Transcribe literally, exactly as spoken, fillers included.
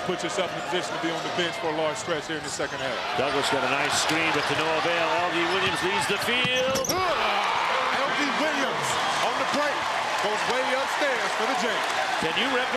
put yourself in a position to be on the bench for a large stretch here in the second half. Douglas got a nice screen, but to no avail. L D Williams leads the field. L D Williams on the break goes way upstairs for the jam. Can you rep